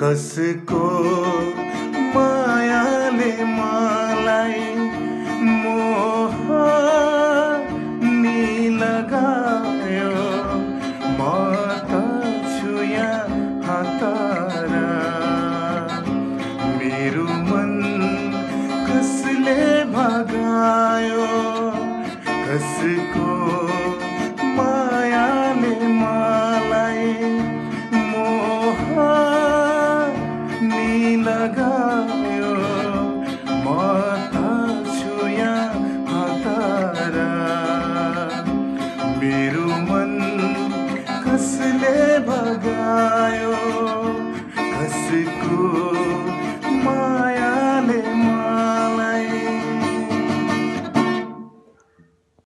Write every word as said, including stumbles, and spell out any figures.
कसको मायाले मलाई मोह नि लगायो म त छु यहाँ हतारा मेरो मन कसले भगायो कसको